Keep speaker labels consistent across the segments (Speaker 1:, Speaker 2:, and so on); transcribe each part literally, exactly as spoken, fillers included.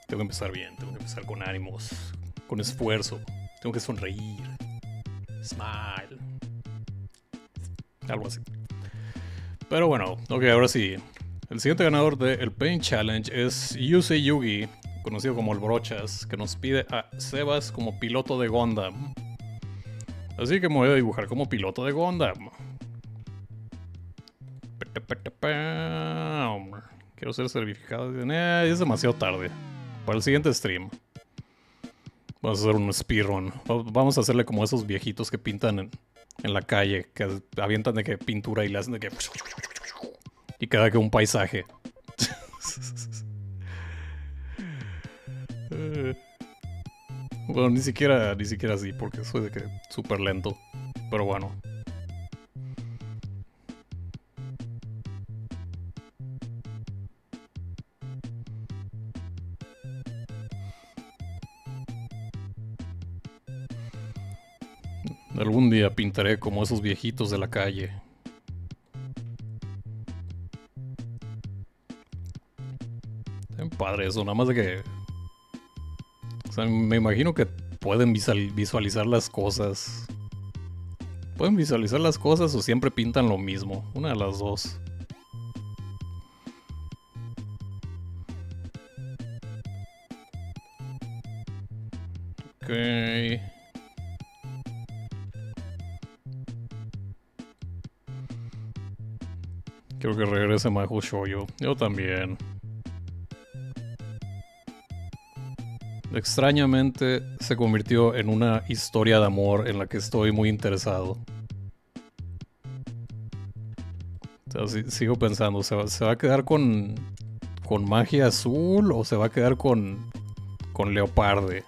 Speaker 1: Tengo que empezar bien, tengo que empezar con ánimos, con esfuerzo. Tengo que sonreír. Smile. Algo así. Pero bueno, ok, ahora sí. El siguiente ganador del Paint Challenge es Yusei Yugi, conocido como el Brochas, que nos pide a Sebas como piloto de Gundam. Así que me voy a dibujar como piloto de Gundam. Quiero ser certificado. Eh, es demasiado tarde. Para el siguiente stream. Vamos a hacer un speedrun. Vamos a hacerle como esos viejitos que pintan en, en la calle, que avientan de que pintura y le hacen de que... Y queda que un paisaje. Bueno, ni siquiera, ni siquiera así, porque soy de que súper lento. Pero bueno. Algún día pintaré como esos viejitos de la calle. Está padre eso, nada más de que... O sea, me imagino que pueden visualizar las cosas. Pueden visualizar las cosas o siempre pintan lo mismo. Una de las dos. Ok. Quiero que regrese Mahou Shoujo. Yo también. Extrañamente se convirtió en una historia de amor en la que estoy muy interesado. O sea, sigo pensando, ¿se va, ¿se va a quedar con, con magia azul o se va a quedar con, con leoparde?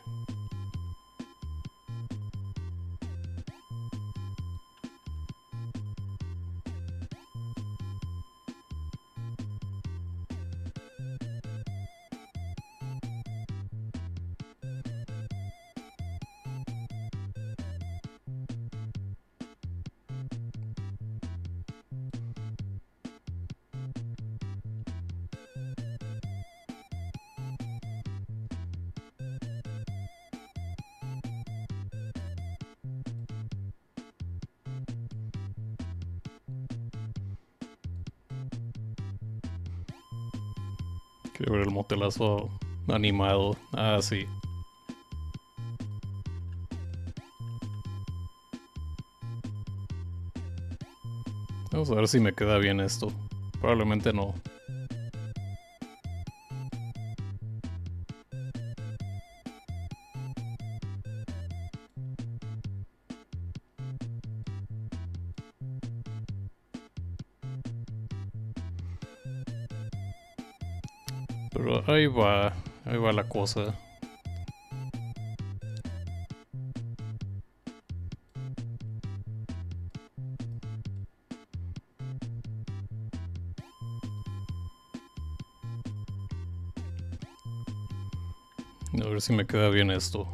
Speaker 1: Quiero ver el motelazo animado. Ah, sí. Vamos a ver si me queda bien esto. Probablemente no. Pero ahí va. Ahí va la cosa. A ver si me queda bien esto.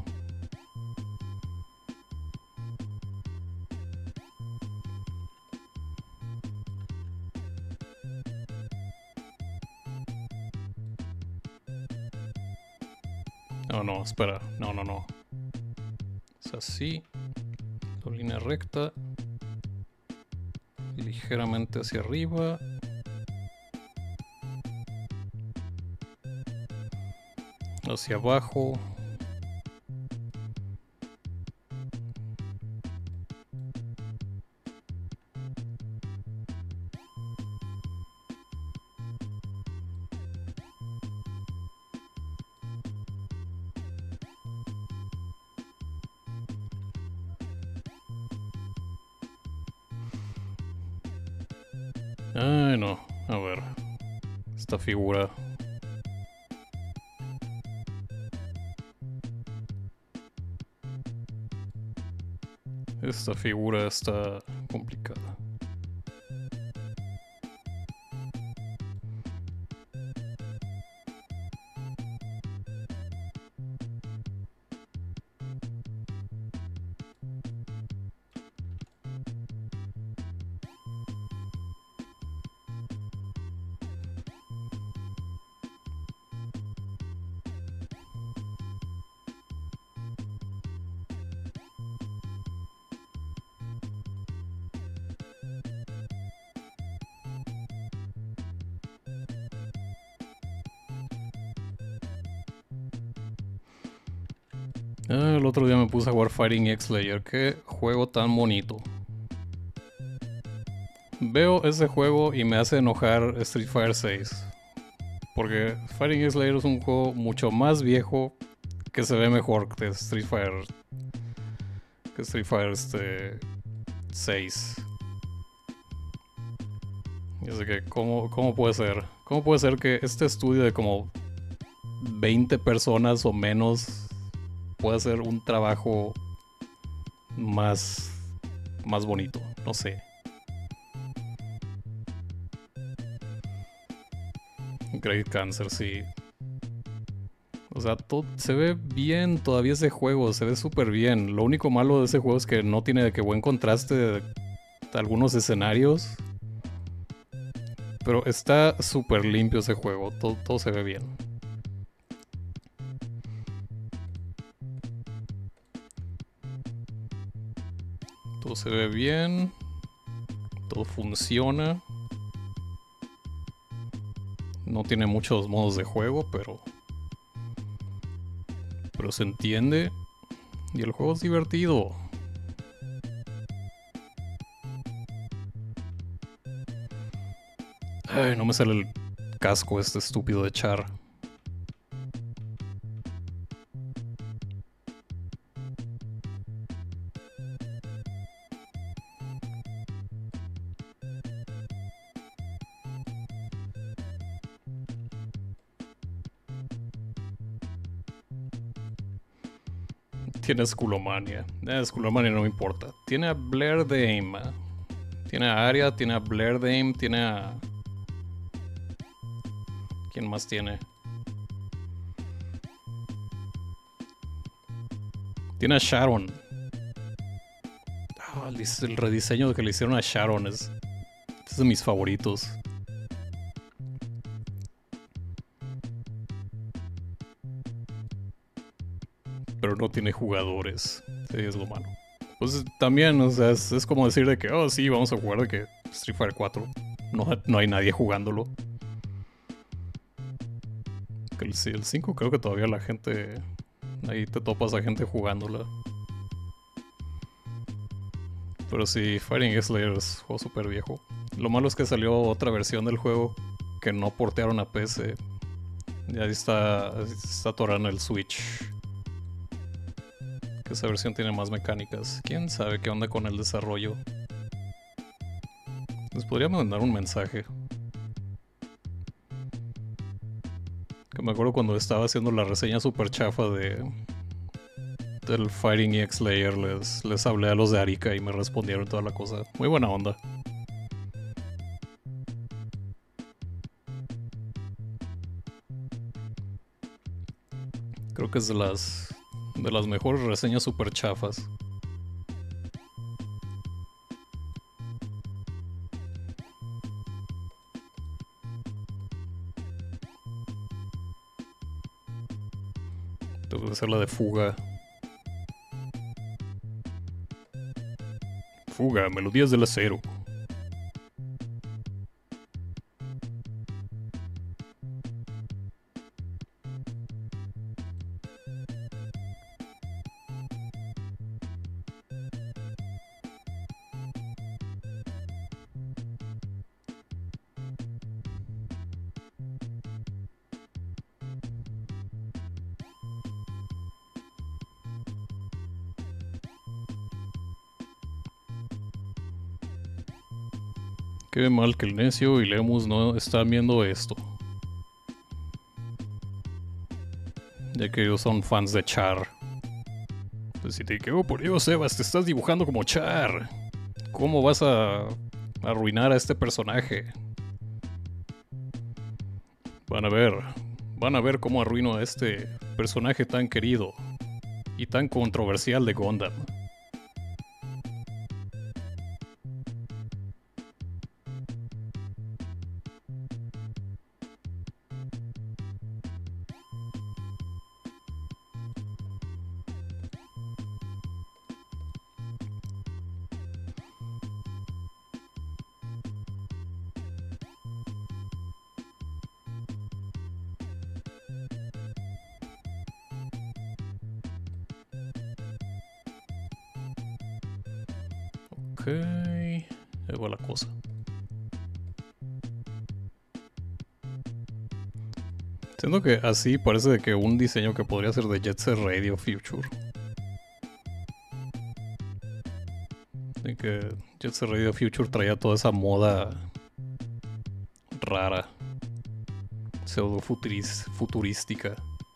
Speaker 1: No, no, espera. No, no, no. Es así. La línea recta. Ligeramente hacia arriba. Hacia abajo. Ay, no. A ver. Esta figura. Esta figura está complicada. Ah, el otro día me puse a jugar Fighting X-Layer. Qué juego tan bonito. Veo ese juego y me hace enojar Street Fighter seis. Porque Fighting X-Layer es un juego mucho más viejo que se ve mejor que Street Fighter. Que Street Fighter este, seis. Y así que, ¿cómo, ¿cómo puede ser? ¿Cómo puede ser que este estudio de como veinte personas o menos pueda hacer un trabajo más, más bonito? No sé. Great Cancer, sí. O sea, todo, se ve bien todavía ese juego, se ve súper bien. Lo único malo de ese juego es que no tiene de que buen contraste de, de algunos escenarios. Pero está súper limpio ese juego, todo, todo se ve bien. Todo se ve bien, todo funciona. No tiene muchos modos de juego, pero... Pero se entiende. Y el juego es divertido. Ay, no me sale el casco este estúpido de Char. Tiene Skullomania. Eh, Skullomania no me importa. Tiene a Blair Dame. Tiene a Aria, tiene a Blair Dame, tiene a... ¿Quién más tiene? Tiene a Sharon. Oh, el, el rediseño que le hicieron a Sharon es, es de mis favoritos. Pero no tiene jugadores. Sí, es lo malo. Pues también, o sea, es, es como decir de que, oh, sí, vamos a jugar de que Street Fighter cuatro. No, no hay nadie jugándolo. Que el, sí, el cinco creo que todavía la gente... Ahí te topas a gente jugándola. Pero sí, Fighting X-Layer es un juego súper viejo. Lo malo es que salió otra versión del juego que no portearon a P C. Y ahí está, está atorada en el Switch. Que esa versión tiene más mecánicas. ¿Quién sabe qué onda con el desarrollo? Les podría mandar un mensaje. Que me acuerdo cuando estaba haciendo la reseña super chafa de... del Fighting X-Layer, les, les hablé a los de Arica y me respondieron toda la cosa. Muy buena onda. Creo que es de las de las mejores reseñas super chafas. Tengo que hacer la de Fuga. Fuga, melodías del acero. Qué mal que el necio y Lemus no están viendo esto. Ya que ellos son fans de Char. Pues si te quedo por Dios, Sebas, te estás dibujando como Char. ¿Cómo vas a arruinar a este personaje? Van a ver, van a ver cómo arruino a este personaje tan querido y tan controversial de Gundam. Ok. Ahí va la cosa. Siento que así parece de que un diseño que podría ser de Jet Set Radio Future. De que Jet Set Radio Future traía toda esa moda rara, pseudo futurística.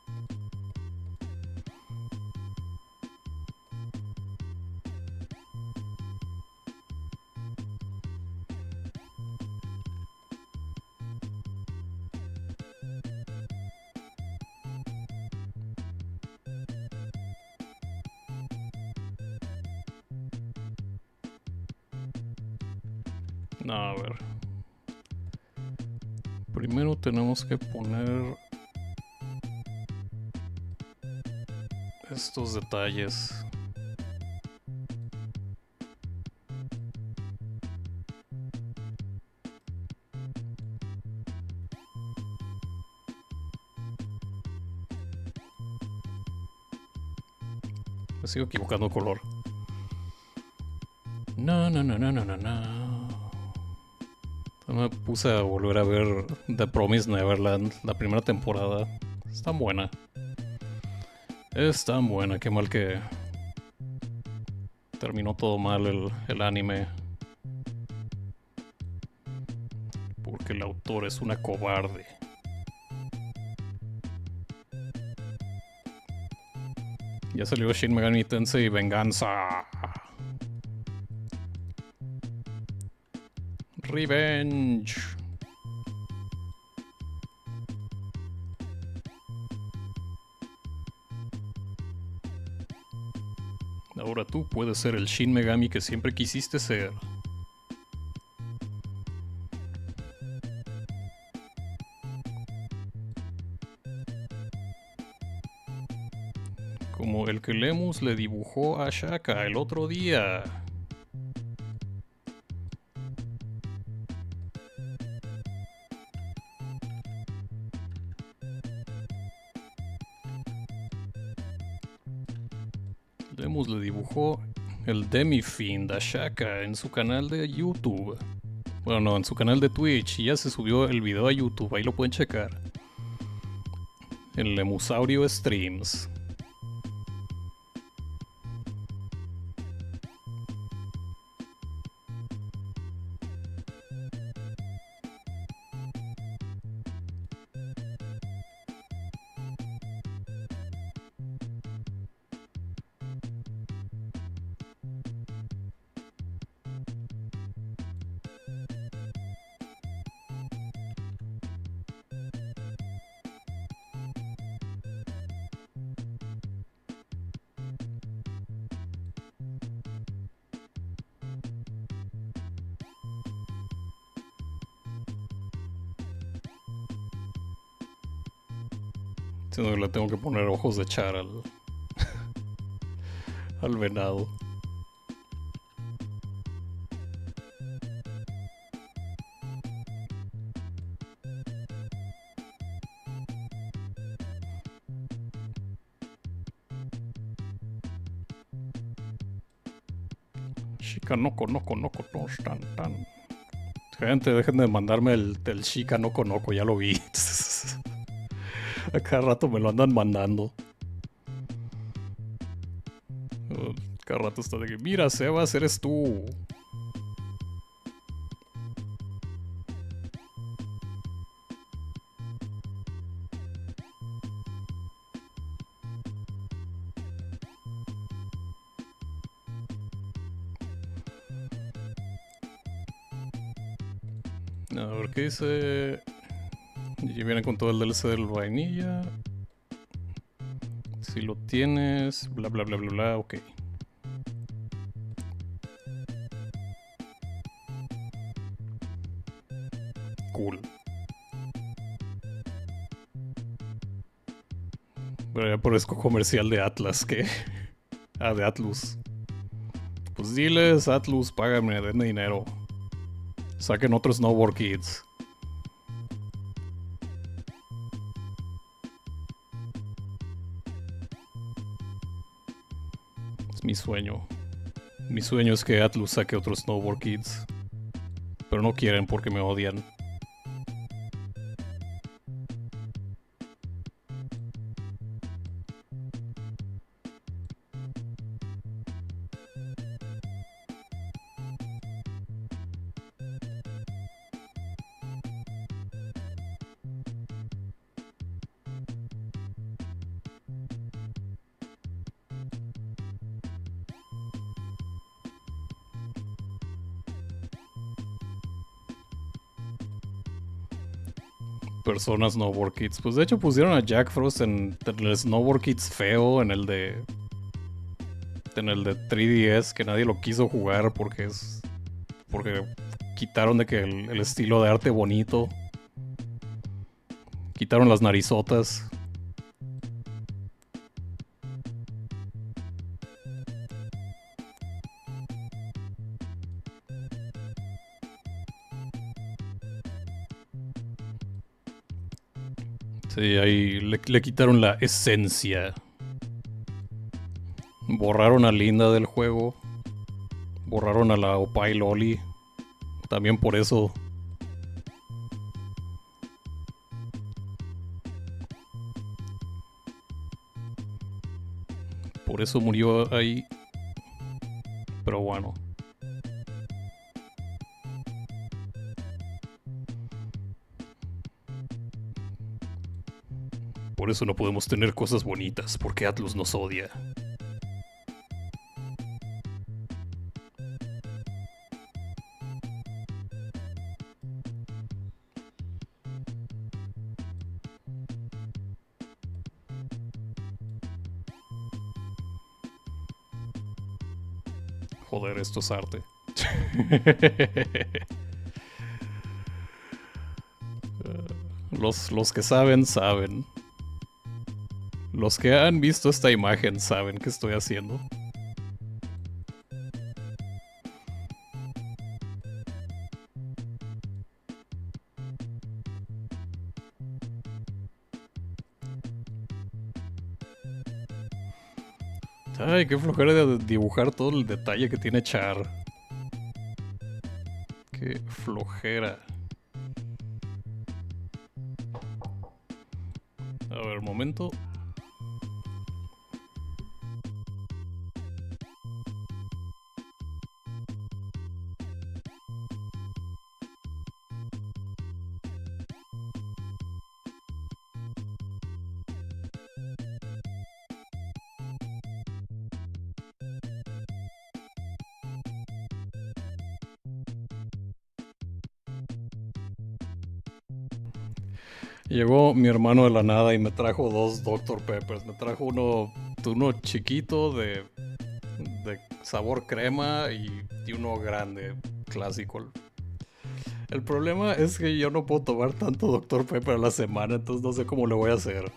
Speaker 1: No, a ver. Primero tenemos que poner estos detalles. Me sigo equivocando color. No, no, no, no, no, no, no. Me puse a volver a ver The Promised Neverland, la primera temporada. Es tan buena. Es tan buena, qué mal que terminó todo mal el, el anime. Porque el autor es una cobarde. Ya salió Shin Megami Tensei Venganza. Revenge. Ahora tú puedes ser el Shin Megami que siempre quisiste ser. Como el que Lemus le dibujó a Shaka el otro día. Lemus le dibujó el Demi-Fiend a Shaka en su canal de YouTube. Bueno, no, en su canal de Twitch. Y ya se subió el video a YouTube, ahí lo pueden checar. En Lemusaurio Streams. Siendo que le tengo que poner ojos de char al, al venado. Chica, no conozco, no conozco, tan, tan. Gente, dejen de mandarme el, el Chica no conozco, ya lo vi. A cada rato me lo andan mandando. Uh, cada rato está de que, mira, Sebas, eres tú. A ver, ¿qué dice? Y viene con todo el D L C del vainilla. Si lo tienes, bla bla bla bla bla, ok. Cool. Pero ya parezco comercial de Atlas, ¿qué? Ah, de Atlus. Pues diles, Atlus, págame, denme dinero. Saquen otro Snowboard Kids. Es mi sueño. Mi sueño es que Atlus saque otros Snowboard Kids. Pero no quieren porque me odian. Personas Snowboard Kids. Pues de hecho pusieron a Jack Frost en, en el Snowboard Kids feo, en el de. En el de tres D S, que nadie lo quiso jugar porque es. Porque quitaron de que el, el estilo de arte bonito. Quitaron las narizotas. Sí, ahí le, le quitaron la esencia. Borraron a Linda del juego. Borraron a la Opie Loli. También por eso. Por eso murió ahí. Pero bueno. Por eso no podemos tener cosas bonitas, porque Atlus nos odia. Joder, esto es arte. los, los que saben, saben. Los que han visto esta imagen saben qué estoy haciendo. Ay, qué flojera de dibujar todo el detalle que tiene Char. Qué flojera. A ver, momento. Llegó mi hermano de la nada y me trajo dos doctor Peppers. Me trajo uno, uno chiquito de, de sabor crema y, y uno grande, clásico. El problema es que yo no puedo tomar tanto doctor Pepper a la semana, entonces no sé cómo le voy a hacer.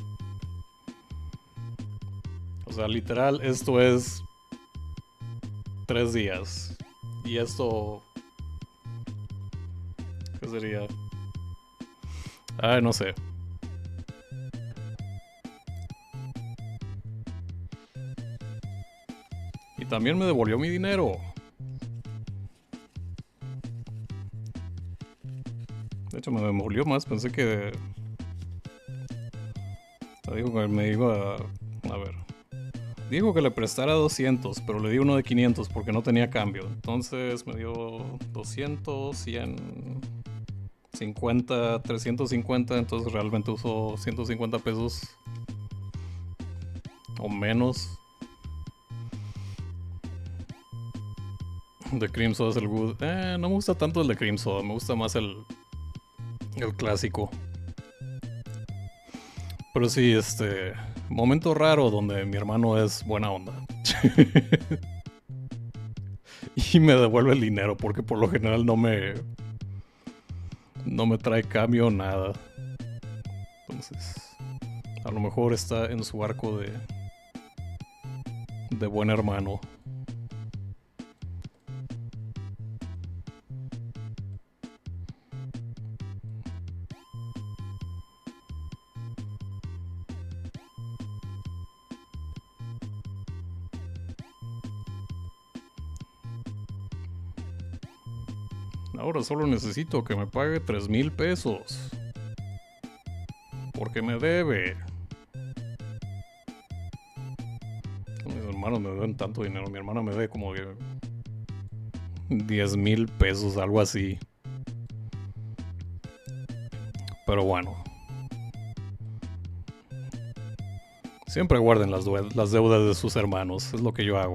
Speaker 1: O sea, literal, esto es tres días. Y esto... ¿Qué sería? Ah, no sé. Y también me devolvió mi dinero. De hecho, me devolvió más. Pensé que... Dijo que me iba a... A ver. Dijo que le prestara doscientos, pero le di uno de quinientos porque no tenía cambio. Entonces me dio doscientos, cien... cincuenta, trescientos cincuenta, entonces realmente usó ciento cincuenta pesos o menos. De Cream Soda es el good. Eh, no me gusta tanto el de Cream Soda, me gusta más el, el clásico. Pero sí, este momento raro donde mi hermano es buena onda. Y me devuelve el dinero porque por lo general no me no me trae cambio nada. Entonces, a lo mejor está en su arco de de buen hermano. Ahora solo necesito que me pague tres mil pesos. Porque me debe. Mis hermanos me deben tanto dinero. Mi hermana me debe como diez mil pesos, algo así. Pero bueno. Siempre guarden las, las deudas de sus hermanos. Es lo que yo hago.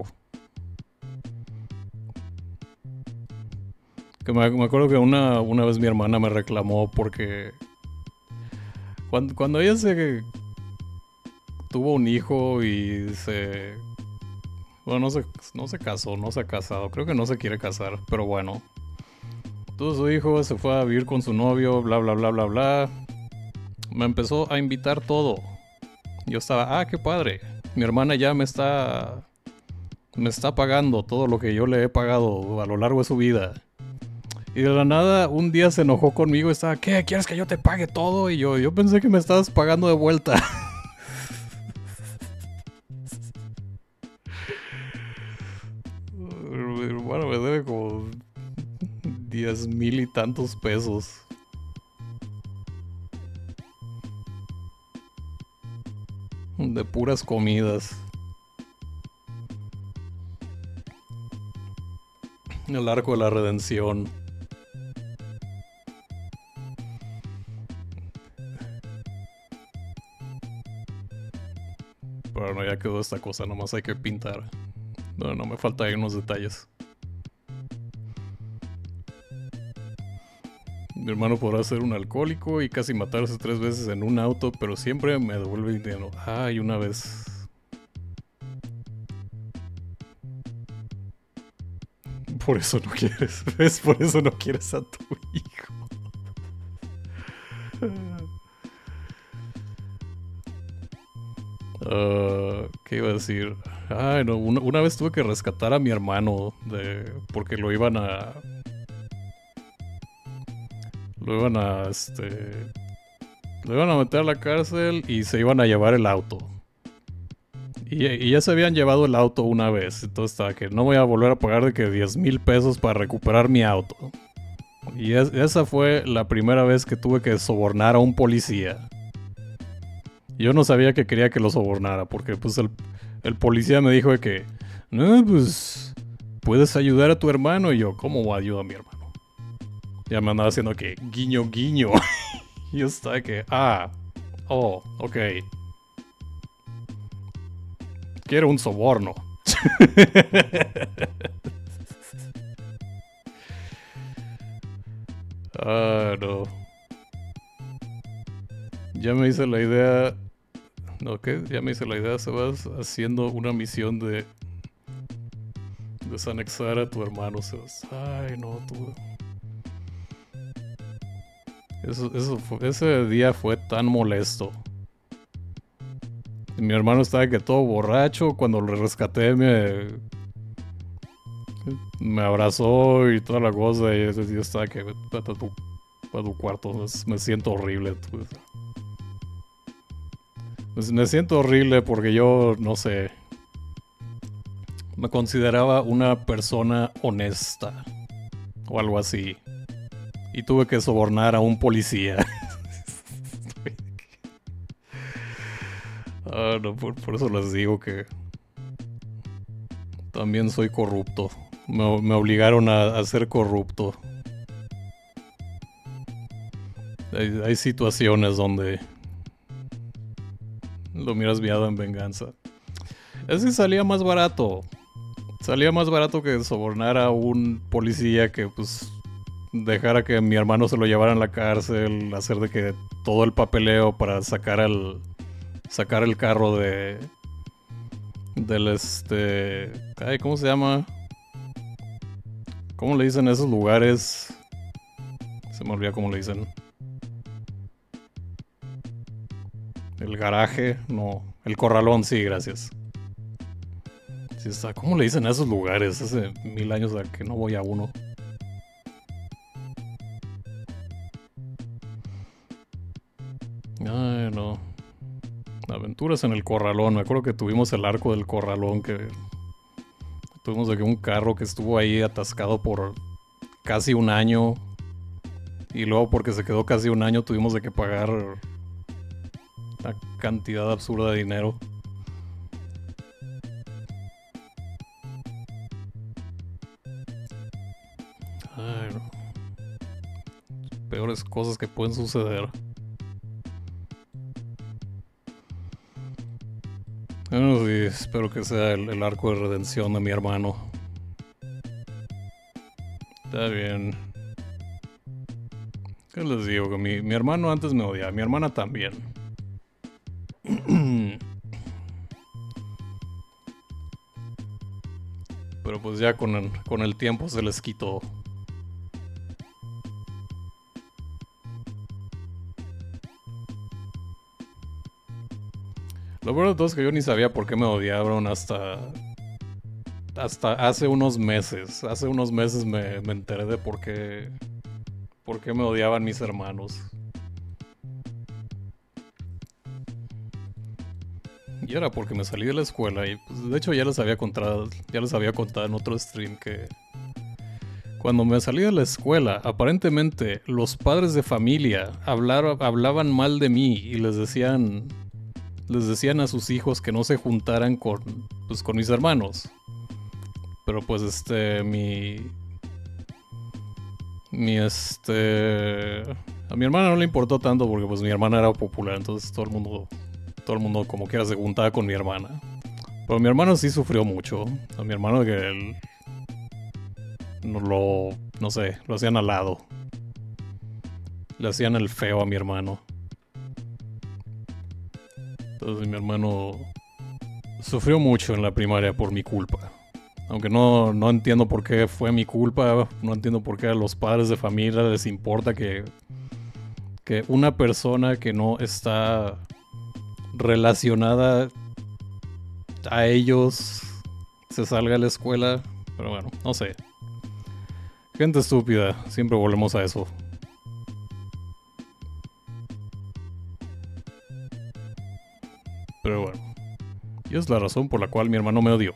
Speaker 1: Que me, me acuerdo que una, una vez mi hermana me reclamó porque cuando, cuando ella se tuvo un hijo y se... Bueno, no se, no se casó, no se ha casado. Creo que no se quiere casar, pero bueno. Tuvo su hijo, se fue a vivir con su novio, bla, bla, bla, bla, bla. Me empezó a invitar todo. Yo estaba, ah, qué padre. Mi hermana ya me está... Me está pagando todo lo que yo le he pagado a lo largo de su vida. Y de la nada, un día se enojó conmigo y estaba, ¿qué? ¿Quieres que yo te pague todo? Y yo, yo pensé que me estabas pagando de vuelta. Mi hermano me debe como diez mil y tantos pesos. De puras comidas. El arco de la redención. Pero no, ya quedó esta cosa, nomás hay que pintar. No, no me falta ahí unos detalles. Mi hermano podrá ser un alcohólico y casi matarse tres veces en un auto, pero siempre me devuelve el dinero. Ay, una vez. Por eso no quieres, ¿ves? Por eso no quieres a tu hijo. Uh, ¿Qué iba a decir? Ay, no, una, una vez tuve que rescatar a mi hermano de, porque lo iban a... Lo iban a, este... Lo iban a meter a la cárcel y se iban a llevar el auto. Y, y ya se habían llevado el auto una vez. Entonces estaba que no voy a volver a pagar de que diez mil pesos para recuperar mi auto. Y es, esa fue la primera vez que tuve que sobornar a un policía. Yo no sabía que quería que lo sobornara, porque pues el, el policía me dijo de que, no, pues, puedes ayudar a tu hermano. Y yo, ¿cómo ayudo a mi hermano? Ya me andaba haciendo que, guiño, guiño. Y yo estaba que, ah, oh, ok. Quiero un soborno. Ah, no. Ya me hice la idea. No, ¿qué? Ya me hice la idea. Se vas haciendo una misión de desanexar a tu hermano. Sebas. Ay, no, tú. Eso, eso fue, ese día fue tan molesto. Mi hermano estaba que todo borracho. Cuando lo rescaté me... Me abrazó y toda la cosa. Y ese día estaba que... Vete a tu, a tu cuarto. Me siento horrible. Me siento horrible porque yo, no sé, me consideraba una persona honesta o algo así. Y tuve que sobornar a un policía. Ah, no, por, por eso les digo que también soy corrupto. Me, me obligaron a, a ser corrupto. Hay, hay situaciones donde lo miras viado en venganza. Es que salía más barato. Salía más barato que sobornar a un policía que pues dejara que mi hermano se lo llevara a la cárcel, hacer de que todo el papeleo para sacar el sacar el carro de del este, ay, ¿cómo se llama? ¿Cómo le dicen a esos lugares? Se me olvida cómo le dicen. El garaje, no. El corralón, sí, gracias. Sí está. ¿Cómo le dicen a esos lugares? Hace mil años a que no voy a uno. Ay, no. Aventuras en el corralón. Me acuerdo que tuvimos el arco del corralón que... Tuvimos de que un carro que estuvo ahí atascado por casi un año. Y luego porque se quedó casi un año tuvimos de que pagar una cantidad absurda de dinero. Ay, no. Peores cosas que pueden suceder. Bueno, sí, espero que sea el, el arco de redención de mi hermano. Está bien. ¿Qué les digo? Que mi, mi hermano antes me odiaba, mi hermana también. Pero pues ya con el, con el tiempo se les quitó. Lo peor de todo es que yo ni sabía por qué me odiaban hasta... Hasta hace unos meses. Hace unos meses me, me enteré de por qué... Por qué me odiaban mis hermanos. Y era porque me salí de la escuela y pues, de hecho ya les había contado, ya les había contado en otro stream que cuando me salí de la escuela, aparentemente los padres de familia hablar, hablaban mal de mí y les decían les decían a sus hijos que no se juntaran con pues con mis hermanos. Pero pues este mi mi este a mi hermana no le importó tanto porque pues mi hermana era popular, entonces todo el mundo Todo el mundo como quiera se juntaba con mi hermana. Pero mi hermano sí sufrió mucho. A mi hermano que él... No lo... No sé, lo hacían al lado. Le hacían el feo a mi hermano. Entonces mi hermano... Sufrió mucho en la primaria por mi culpa. Aunque no, no entiendo por qué fue mi culpa. No entiendo por qué a los padres de familia les importa que... Que una persona que no está... relacionada a ellos se salga de la escuela. Pero bueno, no sé. Gente estúpida, siempre volvemos a eso. Pero bueno, y es la razón por la cual mi hermano me odió.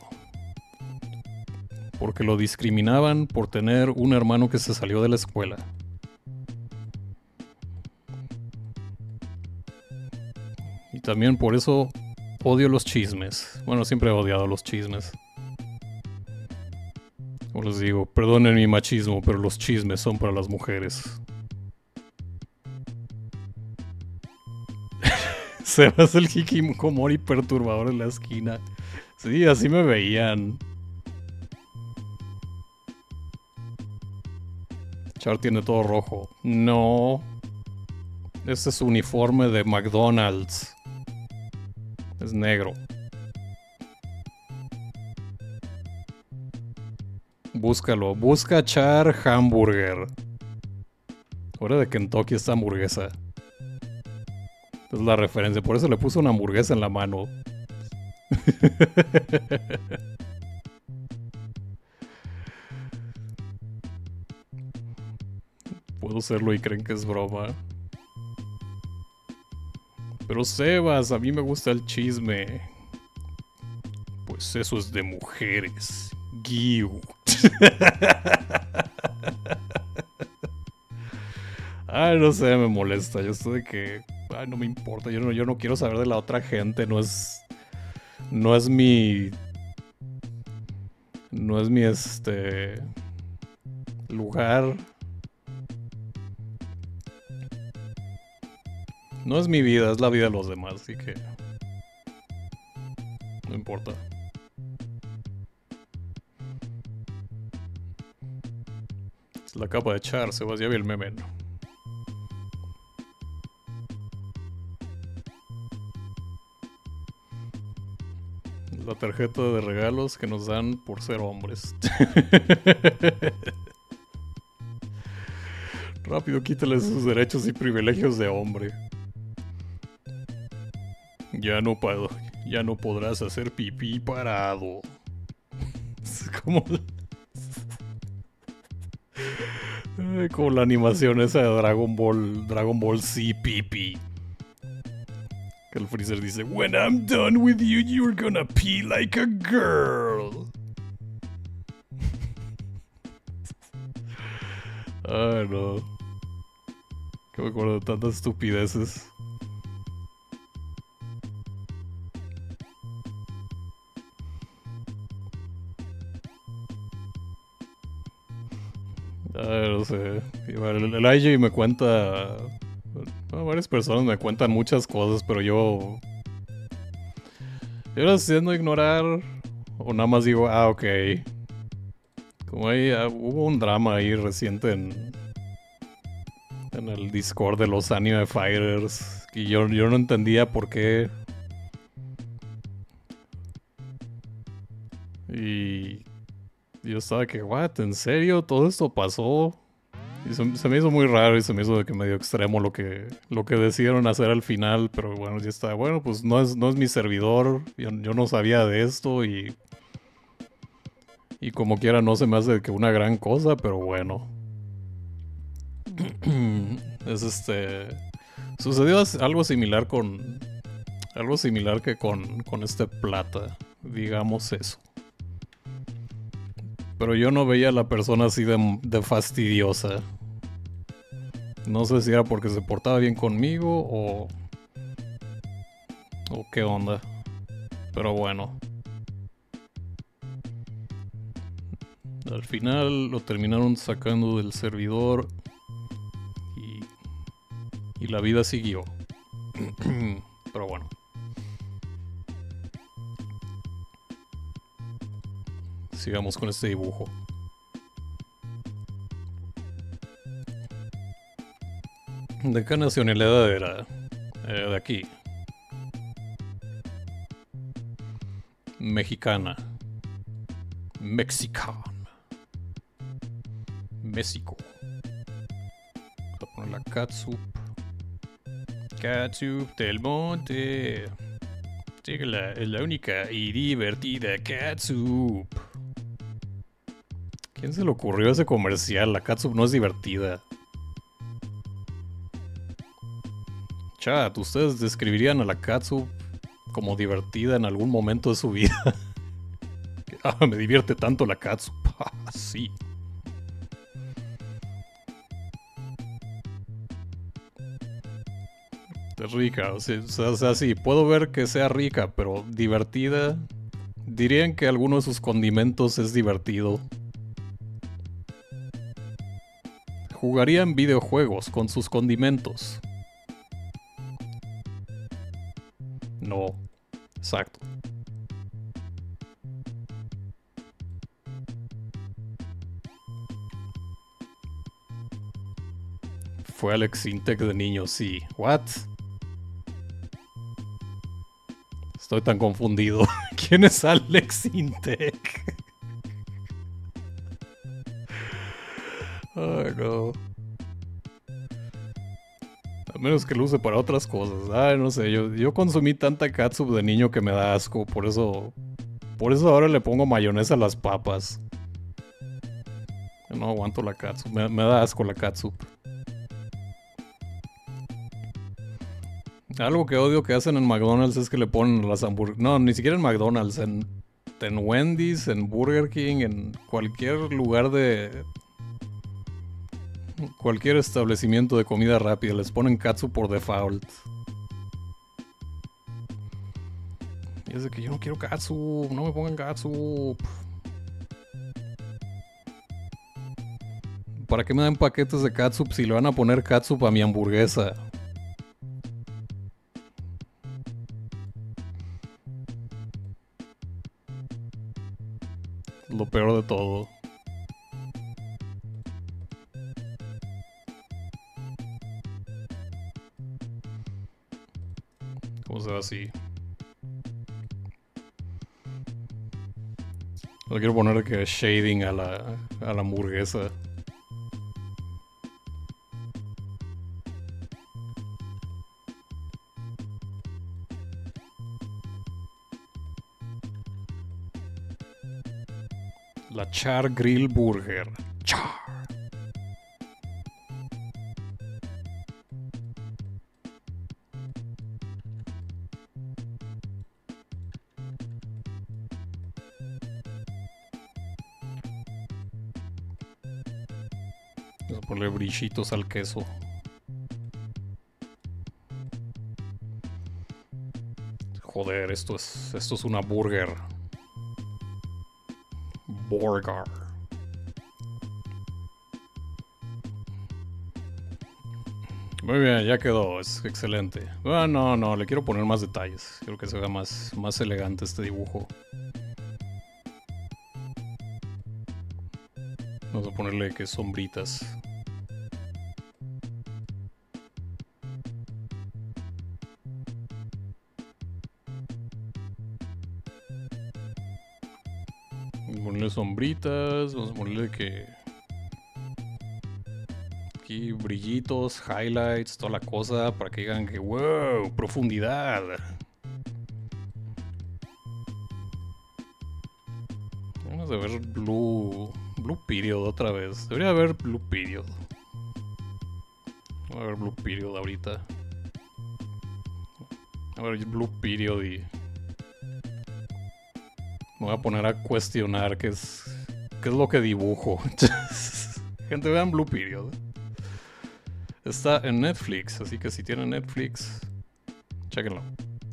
Speaker 1: Porque lo discriminaban por tener un hermano que se salió de la escuela. Y también por eso odio los chismes. Bueno, siempre he odiado los chismes. Como les digo, perdonen mi machismo, pero los chismes son para las mujeres. Sebas el hikikomori perturbador en la esquina. Sí, así me veían. Char tiene todo rojo. No. Este es su uniforme de McDonald's. Es negro. Búscalo. Busca Char Hamburger. Fuera de Kentucky esta hamburguesa. Es la referencia. Por eso le puso una hamburguesa en la mano. Puedo hacerlo y creen que es broma. Pero Sebas, a mí me gusta el chisme. Pues eso es de mujeres. Guiu. Ay, no sé, me molesta. Yo estoy de que... Ay, no me importa. Yo no, yo no quiero saber de la otra gente. No es... No es mi... No es mi, este... lugar. No es mi vida, es la vida de los demás, así que... No importa. Es la capa de Char, Sebas, ya vi el meme, ¿no? La tarjeta de regalos que nos dan por ser hombres. Rápido, quítale sus derechos y privilegios de hombre. Ya no puedo, ya no podrás hacer pipí parado. Es como... como la animación esa de Dragon Ball, Dragon Ball Z Pipí. Que el Freezer dice, when I'm done with you, you're gonna pee like a girl. Ay, no. Que me acuerdo de tantas estupideces. Ay, no sé. Igual, el, el I J me cuenta. Bueno, varias personas me cuentan muchas cosas, pero yo. Yo las tiendo a ignorar. O nada más digo, ah, ok. Como ahí ah, hubo un drama ahí reciente en. En el Discord de los Anime Fighters. Y yo, yo no entendía por qué. Y. Yo estaba que, what, ¿en serio? ¿Todo esto pasó? Y se, se me hizo muy raro y se me hizo de que medio extremo lo que, lo que decidieron hacer al final, pero bueno, ya está. Bueno, pues no es, no es mi servidor, yo, yo no sabía de esto y, y como quiera no se me hace que una gran cosa, pero bueno. Es este... Sucedió algo similar con... Algo similar que con, con este plata, digamos eso. Pero yo no veía a la persona así de, de fastidiosa. No sé si era porque se portaba bien conmigo o... o qué onda. Pero bueno. Al final lo terminaron sacando del servidor. Y... y la vida siguió. Pero bueno. Sigamos con este dibujo. ¿De qué nacionalidad era? Eh, de aquí. Mexicana. Mexican. México. Voy a poner la catsup. Catsup del monte. Sí, la, es la única y divertida catsup. ¿Quién se le ocurrió ese comercial? La catsup no es divertida. Chat, ¿ustedes describirían a la catsup como divertida en algún momento de su vida? Ah, me divierte tanto la catsup. Ah, sí. Es rica, o sea, o sea, sí, puedo ver que sea rica, pero divertida. Dirían que alguno de sus condimentos es divertido. Jugarían videojuegos con sus condimentos. No, exacto. Fue Alex Intec de niño, sí. ¿What? Estoy tan confundido. ¿Quién es Alex Intec? Ay, no. A menos que lo use para otras cosas. Ay, no sé. Yo, yo consumí tanta catsup de niño que me da asco. Por eso. Por eso ahora le pongo mayonesa a las papas. Yo no aguanto la catsup. Me, me da asco la catsup. Algo que odio que hacen en McDonald's es que le ponen las hamburguesas. No, ni siquiera en McDonald's. En, en Wendy's, en Burger King, en cualquier lugar de. Cualquier establecimiento de comida rápida les ponen catsup por default. Y es de que yo no quiero catsup, no me pongan catsup. ¿Para qué me dan paquetes de catsup si le van a poner catsup a mi hamburguesa? Lo peor de todo. ¿Cómo se va así? Le quiero poner que shading a la, a la hamburguesa. La Char Grill Burger. Char. Vamos a ponerle brillitos al queso. Joder, esto es, esto es una burger. Burger. Muy bien, ya quedó, es excelente. Ah, no, no, le quiero poner más detalles. Quiero que se vea más, más elegante este dibujo. Vamos a ponerle que sombritas. Vamos a ponerle sombritas, vamos a ponerle que... aquí brillitos, highlights, toda la cosa, para que digan que wow, profundidad. Vamos a ver Blue, Blue Period otra vez. Debería haber Blue Period. Voy a ver Blue Period ahorita. A ver Blue Period y... me voy a poner a cuestionar qué es, qué es lo que dibujo. Gente, vean Blue Period. Está en Netflix, así que si tienen Netflix, chéquenlo.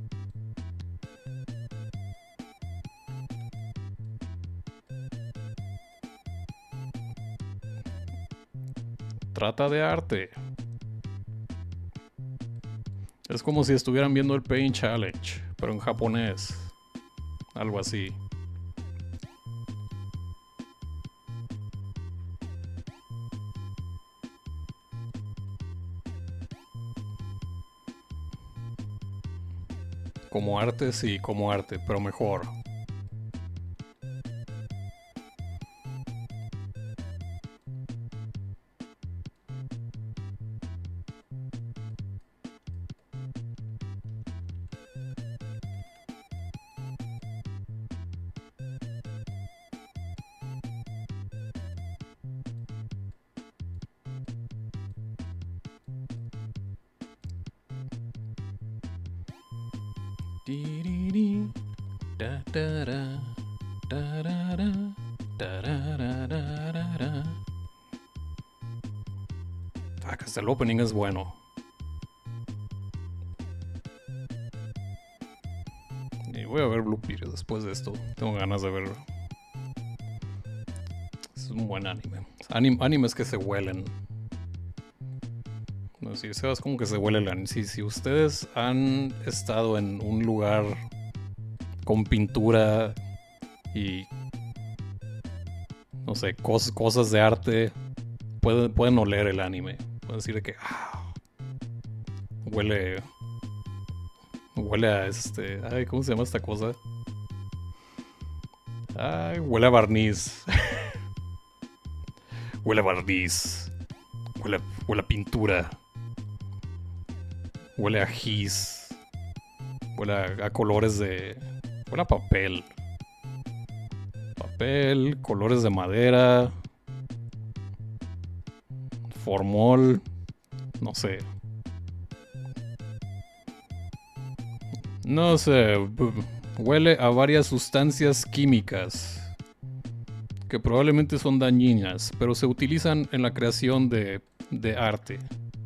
Speaker 1: Trata de arte. Es como si estuvieran viendo el Paint Challenge, pero en japonés. Algo así. Como arte, sí, como arte, pero mejor. Ah, que hasta el opening es bueno. Y voy a ver Blue Period después de esto. Tengo ganas de verlo. Es un buen anime. Anim animes que se huelen. No sé, si es como que se huele el anime. Si, si ustedes han estado en un lugar con pintura y no sé, cos cosas de arte, pueden, pueden oler el anime. Pueden decir de que ah, huele huele a este, ay, ¿cómo se llama esta cosa? Ay, huele a barniz. Huele a barniz. Huele, huele a pintura. Huele a gis. Huele a, a colores de... huele a papel. Papel, colores de madera. Formol. No sé. No sé. Huele a varias sustancias químicas que probablemente son dañinas, pero se utilizan en la creación de, de arte.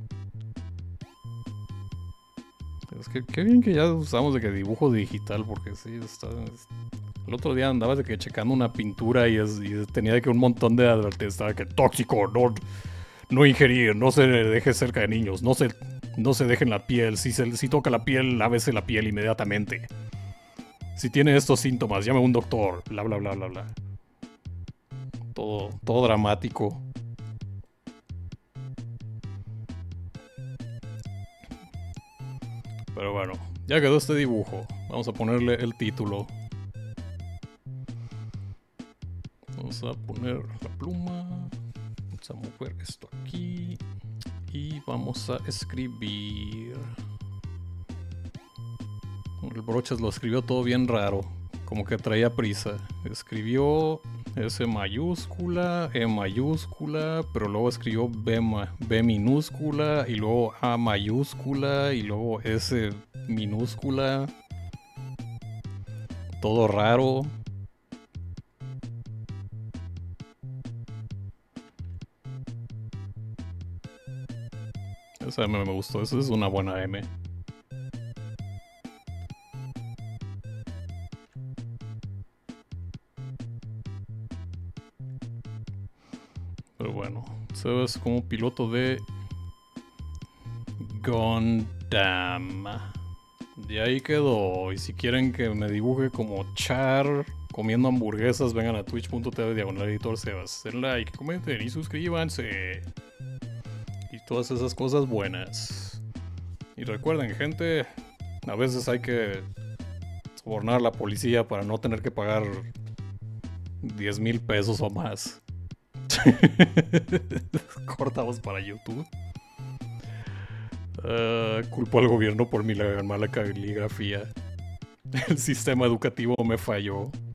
Speaker 1: Es que qué bien que ya usamos de que dibujo digital, porque sí, está... el otro día andaba de que checando una pintura y, es, y tenía de que un montón de advertencias, estaba que tóxico, no, no ingerir, no se deje cerca de niños, no se, no se dejen la piel, si, se, si toca la piel, lávese la piel inmediatamente. Si tiene estos síntomas, llame a un doctor, bla bla bla bla bla. Todo, todo dramático. Pero bueno, ya quedó este dibujo. Vamos a ponerle el título. Vamos a poner la pluma. Vamos a mover esto aquí. Y vamos a escribir. El Brochas lo escribió todo bien raro. Como que traía prisa. Escribió S mayúscula, E mayúscula, pero luego escribió B, B minúscula, y luego A mayúscula, y luego S minúscula. Todo raro. Esa M me gustó, esa es una buena M. Pero bueno, se es como piloto de Gundam. Y ahí quedó. Y si quieren que me dibuje como Char comiendo hamburguesas, vengan a twitch.tv diagonal editor Sebas. Den like, comenten y suscríbanse. Y todas esas cosas buenas. Y recuerden, gente, a veces hay que sobornar a la policía para no tener que pagar diez mil pesos o más. Cortamos para YouTube. Uh, culpo al gobierno por mi mala caligrafía. El sistema educativo me falló.